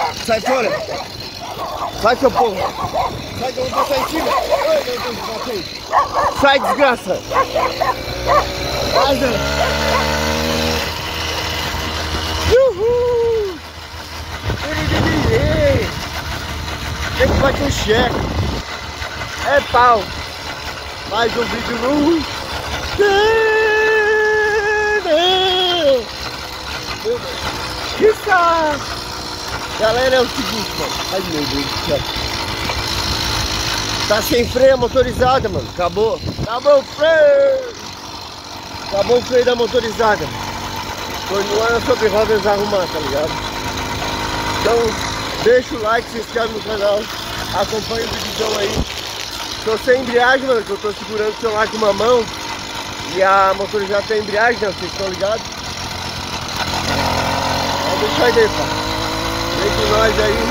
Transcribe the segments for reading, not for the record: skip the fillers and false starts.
Sai fora. Sai, seu povo. Sai que eu vou passar em cima. Ai, meu Deus, passei. Sai, desgraça. Vai, Zé. Uhul. Tem que bater um cheque. É pau. Mais um vídeo no... Isso! Galera, é o seguinte, mano. Ai, meu Deus do céu. Tá sem freio a motorizada, mano. Acabou. Acabou o freio. Acabou o freio da motorizada. Continuando sobre rodas arrumar, tá ligado? Então, deixa o like, se inscreve no canal. Acompanha o vídeo aí. Tô sem embreagem, mano, que eu tô segurando o celular com uma mão. E a motorizada tem embreagem, né? Vocês estão ligados? Deixa aí, pá. Vem com nós aí.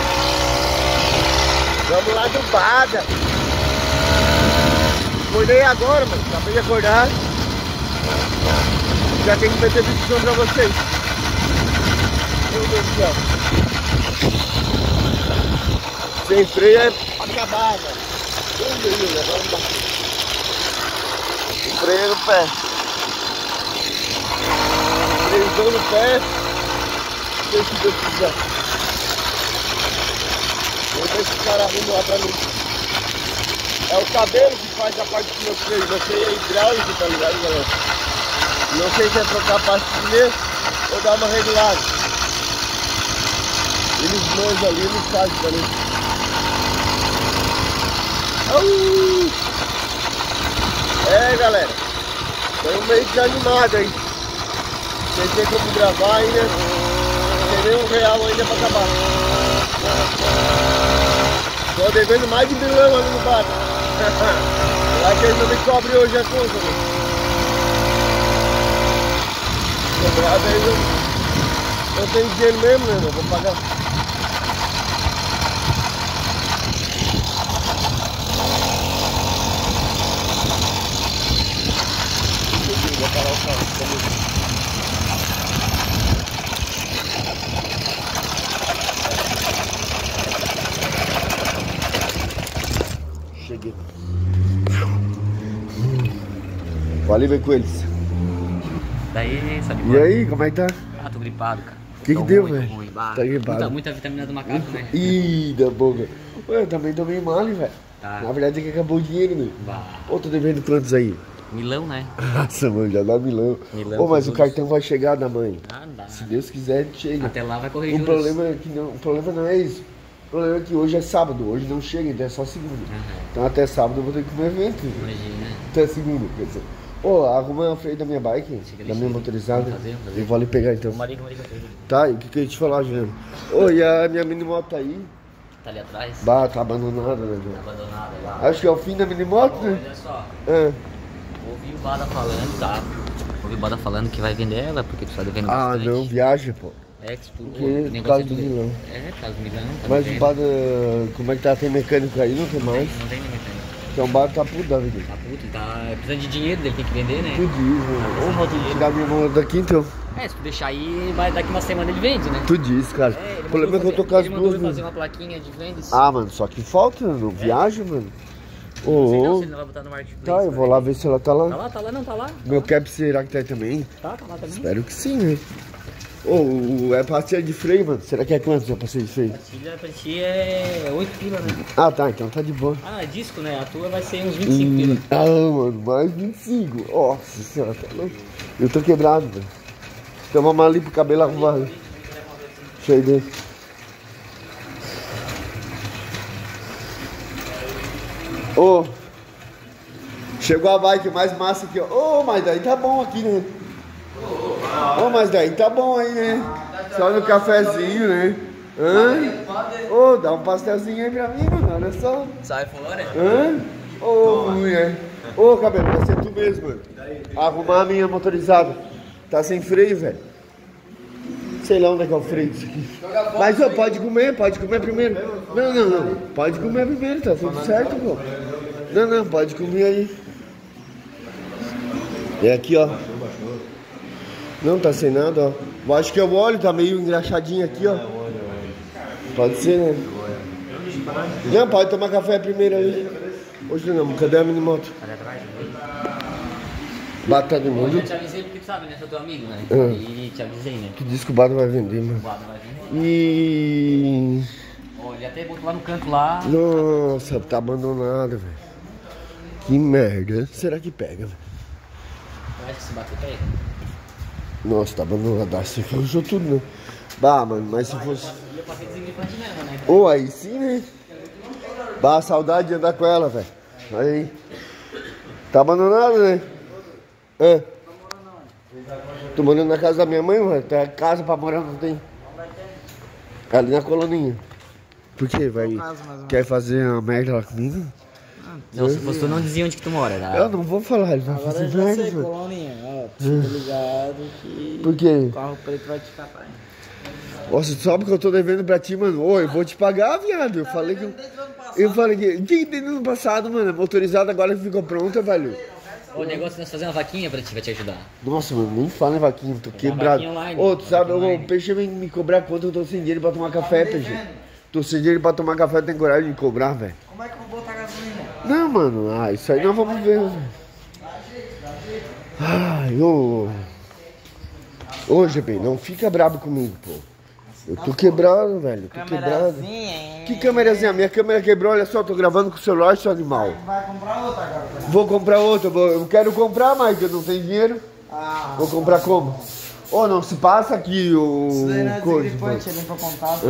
Vamos lá do Bada. Acordei agora, mano. Acabei de acordar. Já tem que meter vídeo pra vocês. Meu Deus do céu. Sem freio é acabar, mano. Meu Deus, agora não dá. Freio no pé. Freio no pé. Deixa Deus quiser. Vou ver se o cara arruma lá pra mim. É o cabelo que faz a parte do meu freio. Meu freio é hidráulico, tá ligado, galera? Não sei se é trocar a pastilha ou dar uma regulada. Eles manjam ali, eles fazem pra mim. É, galera. Tô meio desanimado aí. Sem ter como gravar ainda. Tem nem R$1 ainda pra acabar. Tô devendo mais de milhão ali no bar. Lá que eles não me cobrem hoje a conta, né? Cobrado aí eu tenho dinheiro mesmo, né? Eu vou pagar. Vou parar o carro. Cheguei. Vou ver com eles. Daí, sabe? E aí, como é que tá? Ah, tô gripado, cara. O que deu, velho? Tá gripado. Muita vitamina do macaco, né? Ih, da boca. Ué, eu também tomei mole, velho. Tá. Na verdade é que acabou o dinheiro, meu. Ô, tô devendo quantos aí? Milão, né? Nossa, mano, já dá milão. Ô, mas o cartão vai chegar da mãe. Ah, não dá. Se Deus quiser, chega. Até lá vai correr O problema é que não, o problema não é isso. O problema é que hoje é sábado, hoje não chega, então é só segunda. Então até sábado eu vou ter que comer evento. Imagina. Até segunda, quer dizer. Ô, arruma o freio da minha bike, da minha motorizada. Fazer. Eu vou ali pegar então. Marico. Tá, e o que eu ia te falar, Juliano? Ô, e a minha mini moto aí? Tá ali atrás? Bah, tá abandonada, né, João? Tá abandonada lá. Acho que é o fim da mini moto, né? Olha só. É. Ouvi o Bada falando, tá? Ouvi o Bada falando que vai vender ela, porque tu tá devendo Ah, bastante. não, viaja, pô. É que tu... Porque por causa do milão. É, por causa do milão. Tá Mas o devendo. Bada, como é que tá? Tem mecânico aí? Não tem mais. Não tem nem mecânico. Então o Bada tá puto da vida. Tá puto, tá precisando de dinheiro, ele tem que vender, né? Tu diz, né? Ô, vou ter que tirar minha mão daqui então. É, se tu deixar aí, daqui uma semana ele vende, né? Tu diz, cara. É, O problema é que eu tô com as ele mandou duas. fazer uma plaquinha de vendas. Ah, mano, só que falta, não viaja, mano. Não sei não, Ô, se ele não vai botar no marketplace. tá, eu vou lá ver se ela tá lá. Tá lá, não, tá lá. Meu cap será que tá aí também? Tá lá também. Espero que sim, né? Ô, é pastilha de freio, mano. Será que é quanto a pastilha de freio? Pastilha pra ti é 8 kg, né? Ah, tá, então tá de boa. Ah, disco, né? A tua vai ser uns 25 kg. Ah, mano, mais 25. Nossa senhora, tá louco. Eu tô quebrado, velho. Então vamos ali pro cabelo arrumado. Deixa eu ir dentro. Ô, chegou a bike mais massa aqui, ó. Ô, mas daí tá bom aqui, né? Ô, mas daí tá bom aí, né? Só no cafezinho, né? Hã? Ô, dá um pastelzinho aí pra mim, mano, olha só. Sai fora? Hã? Ô, mulher. Ô, cabelo, vai ser tu mesmo, mano. Arrumar a minha motorizada. Tá sem freio, velho. Sei lá onde é que é o freio disso aqui. Mas, ô, pode comer primeiro. Não. Pode comer primeiro, tá tudo certo, pô. Não, pode comer aí. É aqui, ó. Não tá sem nada, ó. Eu acho que é o óleo, tá meio engraxadinho aqui, ó. Pode ser, né? Não, pode tomar café primeiro aí. Hoje não, cadê a minimoto? Ali atrás. Bato tá de Eu mundo. já te avisei porque tu sabe, né? Sou teu amigo, né? Ah. E te avisei, né? Tu disse que o Bato vai vender, mano. O Bada vai vir. E... Ó, ele até botou lá no canto lá. Nossa, tá abandonado, velho. Que merda. Será que pega, velho? Eu acho que se bater, pega. Nossa, tá abandonado. Você usou tudo, né? Bah, mano, mas se fosse... Eu passei desengrifante mesmo, né? Ô, aí sim, né? Bah, saudade de andar com ela, velho. Aí. Tá abandonado, né? Hã? Tô morando na casa da minha mãe, mano. Tem casa pra morar, não tem? Ali na coloninha. Por quê? Vai... Quer fazer uma merda lá comigo? Não, se fosse tu, não dizia onde que tu mora, tá? Eu não vou falar, ele vai Agora fazer eu já merda, sei, velho. Coloninha, ó, fica ligado que Por quê? o carro preto vai te catar. Nossa, tu sabe que eu tô devendo pra ti, mano. Ô, eu vou te pagar, viado. Eu falei que... Eu falei que... Quem tem no ano passado, mano? Motorizada agora ficou pronta, velho. O negócio é nós fazer uma vaquinha pra ti, vai te ajudar. Nossa, mano, nem fala em vaquinha, tô Fazer uma quebrado. vaquinha online, Ô, tu sabe, vaquinha o online. peixe vem me cobrar quanto eu tô sem dinheiro pra tomar café, peixe. Tô sem dinheiro pra tomar café, tem coragem de cobrar, velho. Como é que eu vou botar gasolina? Não, mano, isso aí nós vamos ver, velho. Ai, ô. Ô, GP, não fica brabo comigo, pô. Eu tô quebrado, velho, eu tô quebrado. Que câmerazinha? Minha câmera quebrou, olha só, tô gravando com o celular, seu animal. Vai comprar outra agora? Vou comprar outra, eu quero comprar, mas eu não tenho dinheiro. Ah, Vou comprar como? Ô, não se passa aqui o... isso daí não é coisa, desengrifante, ele foi contato.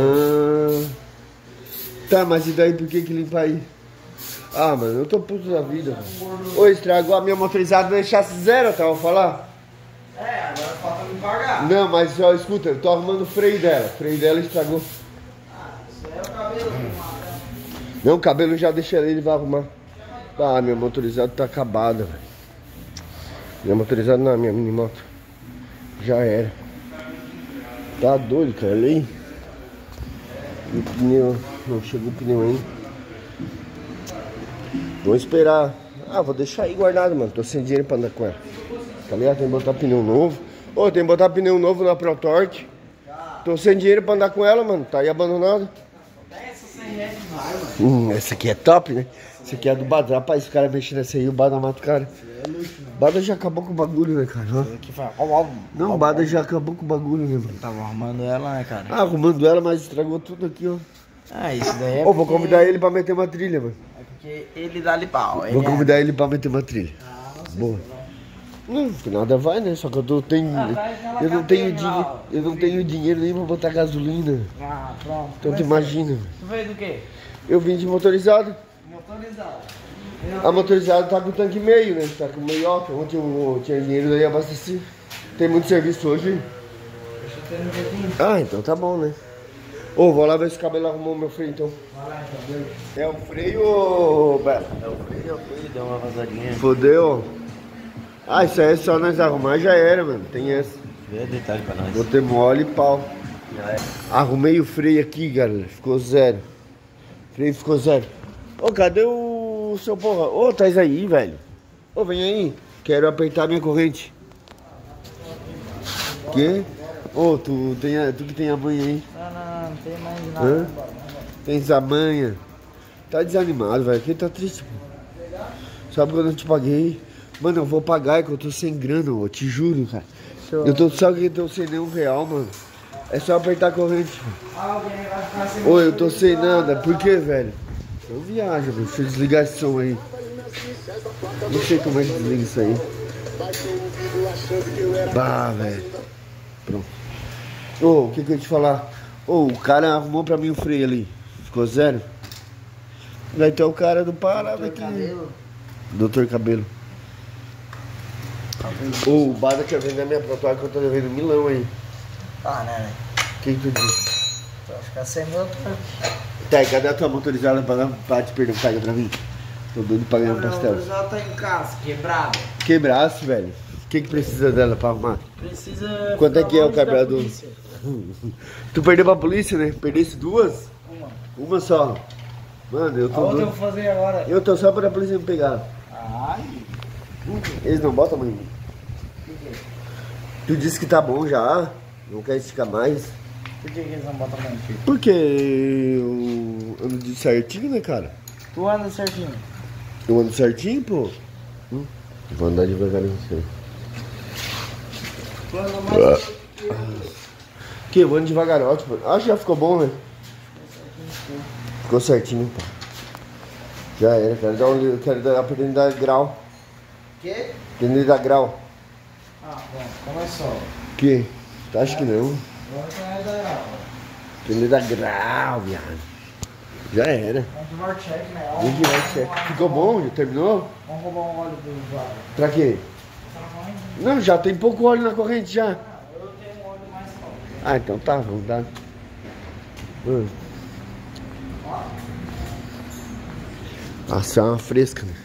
Tá, mas e daí por que limpa aí? Ah, mano, eu tô puto da vida, velho. Ô, estragou a minha motorizada, deixasse zero, tá? Vou falar? É, agora falta me pagar. Não, mas ó, escuta, eu tô arrumando o freio dela estragou. Isso aí é o cabelo. Não, o cabelo já deixa ele vai arrumar. Ah, minha motorizada tá acabada, velho. Minha motorizada não, minha minimoto. Já era. Tá doido, cara, olha aí. E o pneu, não chegou o pneu ainda. Vamos esperar. Ah, vou deixar aí guardado, mano. Tô sem dinheiro pra andar com ela. Tá ligado? Tem que botar pneu novo. Ô, tem que botar pneu novo na ProTorque. Tô sem dinheiro pra andar com ela, mano. Tá aí abandonado. Essa aqui é top, né? Essa aqui é do Bada. Rapaz, esse cara mexendo nessa aí, o Bada mata o cara. Bada já acabou com o bagulho, né, cara? Ó. Aqui foi. Não, o Bada já acabou com o bagulho, né, mano? Tava arrumando ela, né, cara? Ah, arrumando ela, mas estragou tudo aqui, ó. Ah, isso daí é. Ô, vou convidar ele pra meter uma trilha, mano. É porque ele dá-lhe pau. Vou convidar ele pra meter uma trilha. Boa. Não, que nada vai, né? Só que eu não tenho dinheiro nem pra botar gasolina. Ah, pronto. Então tu imagina. Tu veio do quê? Eu vim de motorizado. Motorizado. A motorizada tá com o tanque meio, né? Tá com meio alto. Ontem eu tinha dinheiro daí abasteci. Tem muito serviço hoje. Deixa eu ter no jeitinho. Ah, então tá bom, né? Ô, vou lá ver se o cabelo arrumou meu freio então. Vai lá, então, Deus. É o freio, ô, Bela? É o freio, deu uma vazadinha. Fodeu. Ah, isso aí é só nós arrumar, já era, mano. Tem essa. Vê detalhe pra nós. Botei mole e pau. Já é. Arrumei o freio aqui, galera. Ficou zero. Freio ficou zero. Ô, cadê o seu porra? Ô, tá aí, velho. Ô, vem aí. Quero apertar minha corrente. Que? Ô, tu que tem a manha aí. Não tem mais Hã? nada. Tens a manha. Tá desanimado, velho. Quem tá triste, pô? Sabe quando eu te paguei? Mano, eu vou pagar, é que eu tô sem grana, eu te juro, cara. Eu tô, sabe que eu tô sem nenhum real, mano. É só apertar a corrente. Alguém vai ficar sem. Ô, eu tô sem nada. Por que, velho? Eu viajo, velho. Deixa eu desligar esse som aí. Não sei como é que desliga isso aí. Bah, velho. Pronto. Ô, o que eu ia te falar? Ô, o cara arrumou pra mim o freio ali. Ficou zero? Vai ter o cara do Pará daqui. Doutor Cabelo. Ô, o Bada quer vender a minha protótipo que eu tô devendo milão aí. Ah, né? O que tu disse? Vai ficar sem meu tanque. Tá, e cadê a tua motorizada pra te perder? Pega pra mim. Tô doido pra ganhar um pastel. Já tá em casa, quebrado. Quebraço, velho. O que precisa dela pra arrumar? Precisa. Quanto é que é o longe da carburador? polícia. Tu perdeu pra polícia, né? Perdesse duas? Uma. Uma só. Mano, eu A tô outra eu doido. vou fazer agora. Eu tô só pra polícia me pegar. Ai. Eles não botam, mãe? Tu disse que tá bom já. Não quer esticar mais. Por que eles não botam mão? Porque eu ando certinho, né, cara? Tu anda certinho. Eu ando certinho, pô. Vou andar devagarinho. Tu anda mais. Que eu ando devagar, ótimo. Acho que já ficou bom, né? Ficou certinho, pô. Já era, quero dar pra ele dar grau. Quê? Pra ele dar grau. Ah, bom, começou. Que? Tu acha que não? Agora que vai dar aula. Pra ele dar grau, viado. Já era. Vamos tomar check, né? Vem que vai, chefe. Ficou bom? Já terminou? Vamos roubar um óleo do usuário. Pra quê? Não, já tem pouco óleo na corrente já. Eu tenho um óleo mais forte. Ah, então tá, vamos dar. Nossa, é uma fresca, né?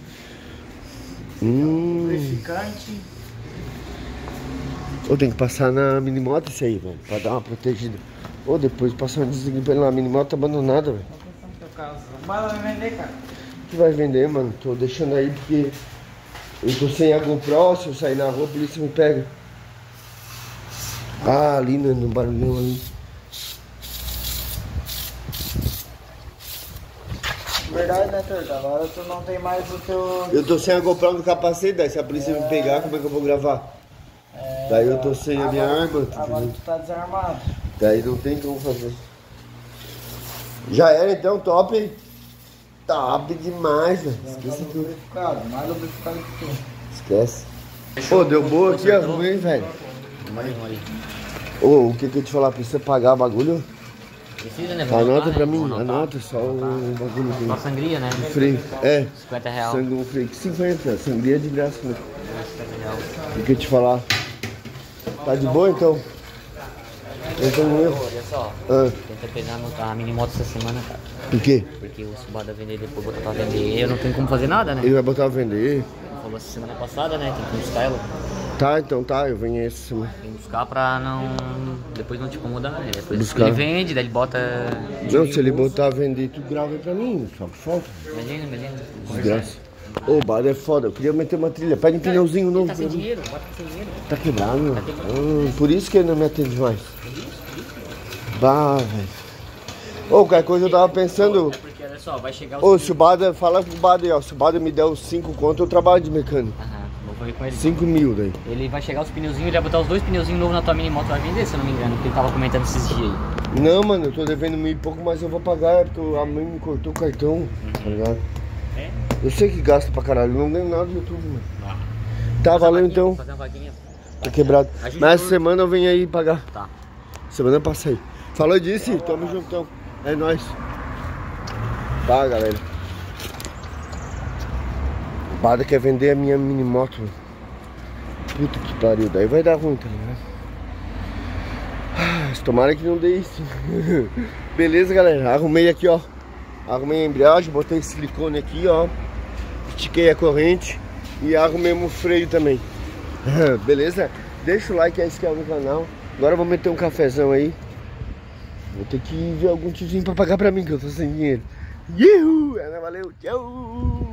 Lubrificante. Ou tem que passar na minimoto isso aí, velho, pra dar uma protegida. Ou depois passar um desligue na minimoto abandonada, velho. Bala vai vender, cara? Que vai vender, mano? Tô deixando aí porque eu tô sem a GoPro, se eu sair na rua, a polícia me pega. Ah, ali no barulhão ali. Verdade, né, Torto? Agora tu não tem mais o teu... Eu tô sem a GoPro no capacete, daí se a polícia me pegar, como é que eu vou gravar? Daí eu tô sem a minha arma, Agora tu tá desarmado. daí não tem como fazer. Já era então, top. Top demais, velho. Esquece tudo. Lubrificado, mais lubrificado que tu. Esquece. Pô, deu boa aqui, ó, ruim, velho. Ô, o que que eu te falar? Precisa pagar o bagulho? Precisa, né? Anota pra mim, Vamos anotar. anota só o bagulho Só aqui. sangria, né? Freio. É, R$50. sangue um freio. 50, sangria de graça, né? R$50. O que eu te falar? Tá de boa então? Então eu. Olha só, Ah, tenta pegar a mini moto essa semana, cara. por quê? Porque o Subada vender depois botar pra vender. Eu não tenho como fazer nada, né? Ele vai botar a vender? Ele falou essa semana passada, né? Tem que buscar ela. Tá, então tá, eu venho essa semana. Tem que buscar pra não. Depois não te incomodar, né? Depois Buscar. ele vende, daí ele bota. Não, se ele botar a vender, tu grava aí pra mim, só que falta. Imagina. Desgraça. Ô, o bar é foda, eu queria meter uma trilha. Pede um pneuzinho novo Tá pra sem mim. dinheiro, bota sem dinheiro. Tá quebrado, meu. Por isso que ele não me atende mais. Bah, velho. Ô, qualquer coisa eu tava pensando. É porque, olha só, vai chegar Ô, se o Bada, fala pro Bada aí, ó. Se o Bada me der os 5 conto, eu trabalho de mecânico. Aham, vou ver com ele. 5 mil daí. Ele vai chegar os pneuzinhos, ele vai botar os 2 pneuzinhos novos na tua mini moto, vai vender, se eu não me engano, porque ele tava comentando esses dias aí. Não, mano, eu tô devendo 1.000 e pouco, mas eu vou pagar, porque a mãe me cortou o cartão, tá ligado? É? Eu sei que gasta pra caralho, eu não ganho nada do YouTube, mano. Ah. Tá, Fazer uma valeu vaquinha, então. Fazer uma vaquinha. Tá quebrado. A gente Mas essa for- semana eu venho aí pagar. Tá. Semana passa aí. Falou disso, tamo juntão. É nóis. Tá, galera. O Bada quer vender a minha mini moto, mano. Puta que pariu, daí vai dar ruim, tá ligado? Ah, tomara que não dê isso. Beleza, galera. Arrumei aqui, ó. Arrumei a embreagem, botei silicone aqui, ó. Estiquei a corrente e arrumei o freio também. Beleza? Deixa o like aí se inscreve no canal. Agora eu vou meter um cafezão aí. Vou ter que ver algum tiozinho pra pagar pra mim, que eu tô sem dinheiro. Valeu, tchau!